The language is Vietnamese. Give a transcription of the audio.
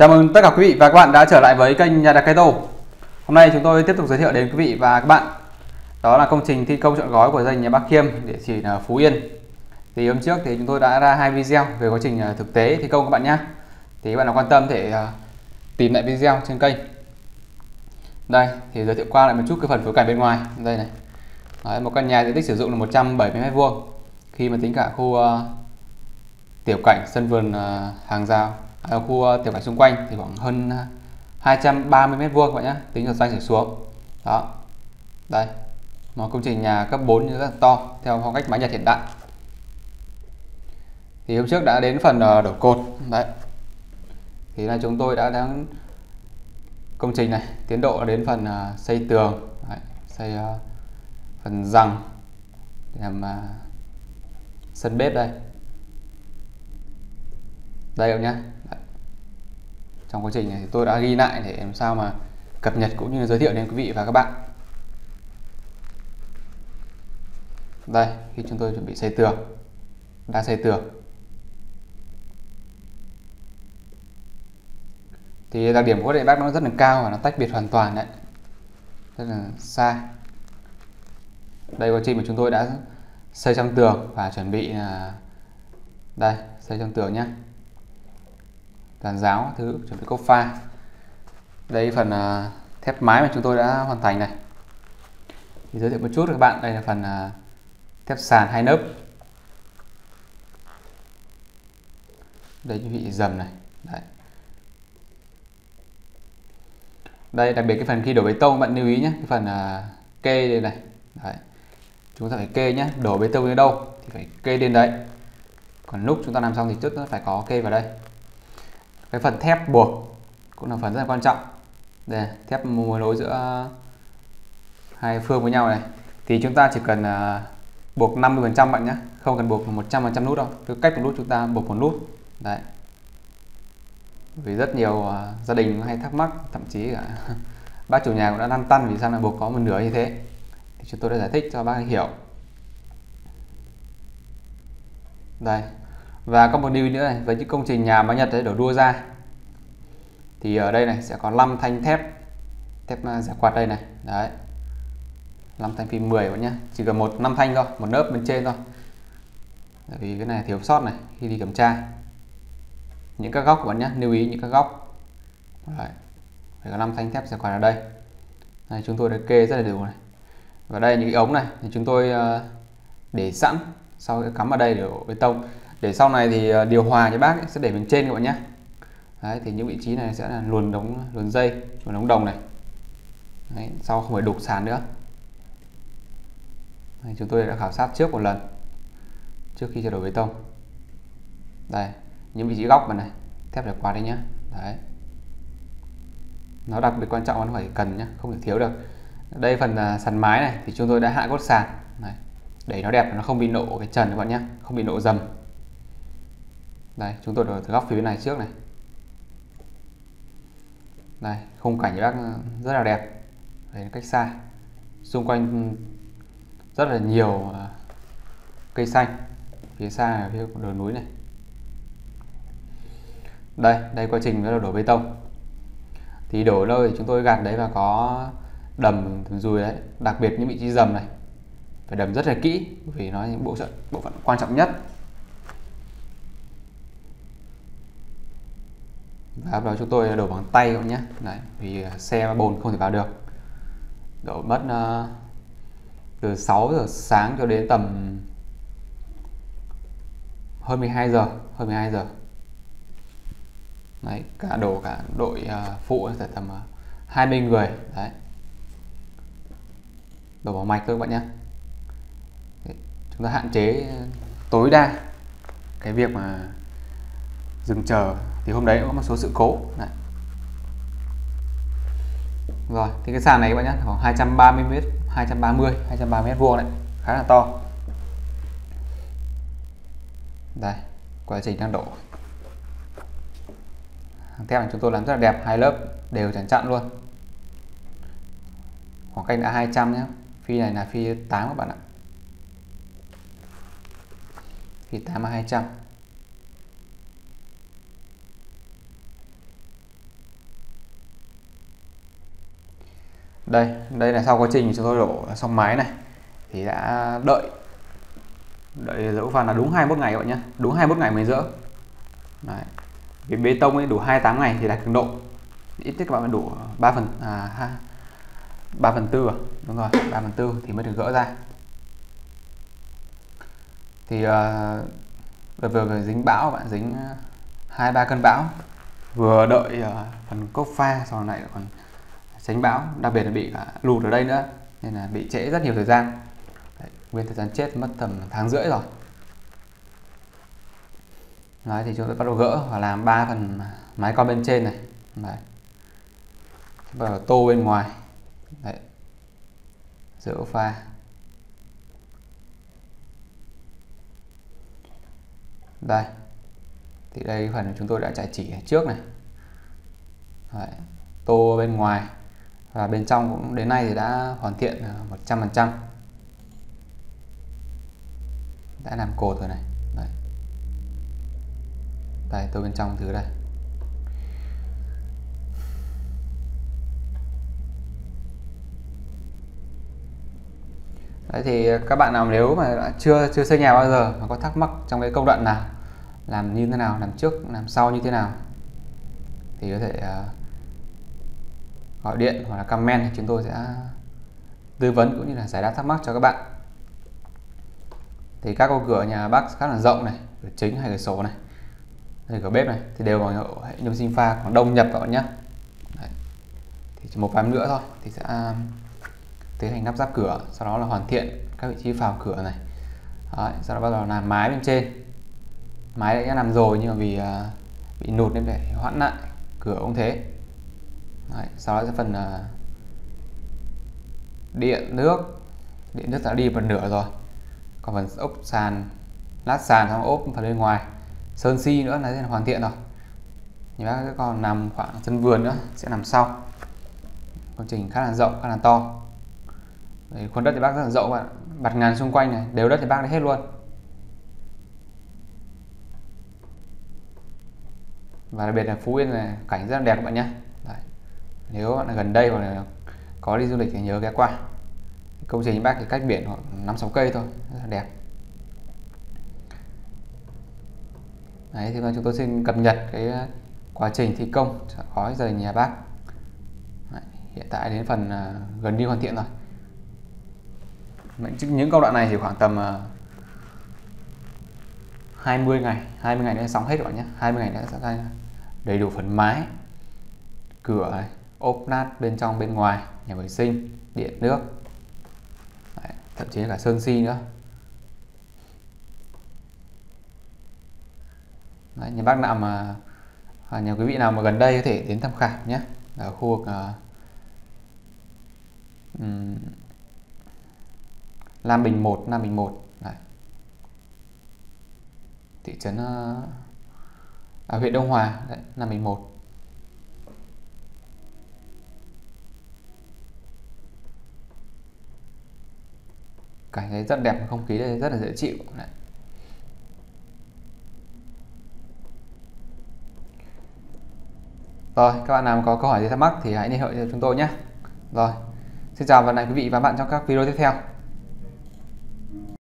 Chào mừng tất cả quý vị và các bạn đã trở lại với kênh Nhà Đặt Cây Tô. Hôm nay chúng tôi tiếp tục giới thiệu đến quý vị và các bạn đó là công trình thi công trọn gói của gia đình nhà bác Khiêm, địa chỉ là Phú Yên. Thì hôm trước thì chúng tôi đã ra hai video về quá trình thực tế thi công các bạn nhé. Thì các bạn nào quan tâm thể tìm lại video trên kênh. Đây thì giới thiệu qua lại một chút cái phần phối cảnh bên ngoài. Đây này. Đấy, một căn nhà diện tích sử dụng là 170 m². Khi mà tính cả khu tiểu cảnh, sân vườn, hàng rào, khu tiểu cảnh xung quanh thì khoảng hơn 230 m² các bạn nhé, tính từ doanh trở xuống. Đó. Đây. Một công trình nhà cấp 4 rất là to theo phong cách mái Nhật hiện đại. Thì hôm trước đã đến phần đổ cột. Đấy. Thì là chúng tôi đã công trình này tiến độ đến phần xây tường. Đấy. Xây phần rằng để làm sân bếp đây. Đây các nhé. Trong quá trình này thì tôi đã ghi lại để làm sao mà cập nhật cũng như giới thiệu đến quý vị và các bạn. Đây, khi chúng tôi chuẩn bị xây tường, đang xây tường thì đặc điểm của đệm bác nó rất là cao và nó tách biệt hoàn toàn đấy, rất là xa. Đây quá trình mà chúng tôi đã xây trong tường và chuẩn bị là đây, xây trong tường nhé, giàn giáo thứ, chuẩn bị cốc pha. Đây phần thép mái mà chúng tôi đã hoàn thành này. Thì giới thiệu một chút với các bạn, đây là phần thép sàn 2 lớp. Đây những vị dầm này. Đấy. Đây đặc biệt cái phần khi đổ bê tông bạn lưu ý nhé, cái phần kê đây này. Đấy. Chúng ta phải kê nhé, đổ bê tông đến đâu thì phải kê lên đấy. Còn lúc chúng ta làm xong thì trước nó phải có kê vào đây. Cái phần thép buộc cũng là phần rất là quan trọng. Đây, thép mối nối giữa hai phương với nhau này. Thì chúng ta chỉ cần buộc 50% bạn nhé, không cần buộc 100% nút đâu. Cứ cách một nút chúng ta buộc một nút. Đấy. Vì rất nhiều gia đình hay thắc mắc, thậm chí cả bác chủ nhà cũng đã lăn tăn vì sao lại buộc có một nửa như thế. Thì chúng tôi đã giải thích cho bác hiểu. Đây. Và có một điều nữa này, với những công trình nhà mái Nhật đấy đổ đua ra thì ở đây này sẽ có 5 thanh thép rẻ quạt đây này. Đấy. 5 thanh phim 10 bạn nhé, chỉ cần 5 thanh thôi, một lớp bên trên thôi. Tại vì cái này thiếu sót này khi đi kiểm tra. Những các góc của bạn nhé, lưu ý những các góc. Đấy. Phải có 5 thanh thép rẻ quạt ở đây. Này, chúng tôi đã kê rất là đều này. Và đây những cái ống này thì chúng tôi để sẵn, sau cắm vào đây để đổ bê tông. Để sau này thì điều hòa cho bác ấy, sẽ để bên trên các bạn nhé. Đấy, thì những vị trí này sẽ là luồn dây, luồn ống đồng này. Đấy, sau không phải đục sàn nữa. Đấy, chúng tôi đã khảo sát trước một lần trước khi cho đổ bê tông. Đây, những vị trí góc này, thép rẻ quạt đây nhé. Đấy. Nó đặc biệt quan trọng, nó phải cần nhé, không thể thiếu được. Đây phần sàn mái này thì chúng tôi đã hạ cốt sàn này để nó đẹp, nó không bị nộ cái trần các bạn nhé, không bị nộ dầm. Đây, chúng tôi đổ từ góc phía này trước này. Đây, khung cảnh bác rất là đẹp. Đây, cách xa, xung quanh rất là nhiều cây xanh, phía xa là phía đồi núi này. Đây quá trình nó đổ bê tông. Thì đổ nơi thì chúng tôi gạt đấy và có đầm dùi đấy, đặc biệt những vị trí dầm này phải đầm rất là kỹ vì nó là những bộ phận quan trọng nhất. Và bắt đầu chúng tôi đổ bằng tay các nhé. Đấy, vì xe bồn không thể vào được. Đổ mất từ 6 giờ sáng cho đến tầm hơn 12 giờ. Đấy, đổ cả đội phụ sẽ tầm 20 người. Đấy. Đổ vào mạch thôi các bạn nhé. Đấy, chúng ta hạn chế tối đa cái việc mà dừng chờ. Thì hôm đấy có một số sự cố. Đấy. Rồi, thì cái sàn này các bạn nhé, khoảng 230 m, 230 m² đấy, khá là to. Đây, quá trình đang đổ. Hàng thép này chúng tôi làm rất là đẹp, 2 lớp đều chắn chặn luôn. Khoảng cách đã 200 nhé. Phi này là phi 8 các bạn ạ. Phi 8 là 200. Đây là sau quá trình chúng tôi đổ xong máy này thì đã đợi dỡ van là đúng 21 ngày các bạn nhé, đúng 21 ngày mới dỡ. Đấy. Cái bê tông ấy đủ 28 ngày thì đạt cường độ, ít nhất các bạn phải đủ 3 phần 4 đúng rồi, 3/4 thì mới được gỡ ra. Thì vừa dính bão, bạn dính 2-3 cơn bão, vừa đợi phần cốc pha, sau này còn tránh bão, đặc biệt là bị cả lụt ở đây nữa nên là bị trễ rất nhiều thời gian. Đấy, nguyên thời gian chết mất tầm 1,5 tháng rồi. Đấy, thì chúng tôi bắt đầu gỡ và làm 3 phần mái con bên trên này. Đấy. Và tô bên ngoài. Đấy. Dỡ pha. Đây. Thì đây phần chúng tôi đã trải chỉ trước này. Đấy. Tô bên ngoài và bên trong cũng đến nay thì đã hoàn thiện 100%. Đã làm cột rồi này. Đấy. Đây, tô bên trong thứ đây. Đấy, thì các bạn nào nếu mà đã chưa xây nhà bao giờ mà có thắc mắc trong cái công đoạn nào, làm như thế nào, làm trước làm sau như thế nào thì có thể gọi điện hoặc là comment, chúng tôi sẽ tư vấn cũng như là giải đáp thắc mắc cho các bạn. Thì các ô cửa nhà bác khá là rộng này, cửa chính hay cửa sổ này, cửa bếp này thì đều bằng hệ nhôm sinh pha khoảng đông nhập các bạn nhé. Đấy. Thì chỉ một vài nữa thôi thì sẽ tiến hành lắp ráp cửa, sau đó là hoàn thiện các vị trí phào cửa này. Đấy, sau đó bắt đầu làm mái bên trên. Mái đã làm rồi nhưng mà vì bị nụt nên phải hoãn lại, cửa cũng thế. Đấy, sau đó sẽ phần điện nước đã đi phần nửa rồi, còn phần ốp sàn, lát sàn xong ốp phần bên ngoài, sơn xi nữa là hoàn thiện rồi. Thì bác còn nằm khoảng sân vườn nữa sẽ nằm sau. Công trình khá là rộng, khá là to. Đấy, khuôn đất thì bác rất là rộng bạn, bạt ngàn xung quanh này, đều đất thì bác lấy hết luôn. Và đặc biệt là Phú Yên là cảnh rất là đẹp các bạn nhé. Đấy. Nếu bạn ở gần đây hoặc là có đi du lịch thì nhớ ghé qua. Công trình bác thì cách biển khoảng 5-6 cây thôi, rất là đẹp. Đấy, thì chúng tôi xin cập nhật cái quá trình thi công gói gia đình nhà bác. Đấy, hiện tại đến phần gần như hoàn thiện rồi. Những công đoạn này thì khoảng tầm 20 ngày nữa xong hết các bạn nhé. 20 ngày nữa sẽ ra đầy đủ phần mái, cửa này, ốp lát bên trong bên ngoài, nhà vệ sinh, điện nước. Đấy, thậm chí là cả sơn xi nữa. Đấy, nhà bác nào mà nhà quý vị nào mà gần đây có thể đến tham khảo nhé, ở khu vực Nam Bình 1. Đấy. Thị trấn huyện Đông Hòa, đấy, Nam Bình 1. Cảnh thấy rất đẹp, không khí đây rất là dễ chịu. Đấy. Rồi, các bạn nào có câu hỏi gì thắc mắc thì hãy liên hệ cho chúng tôi nhé. Rồi, xin chào và hẹn gặp lại quý vị và các bạn trong các video tiếp theo.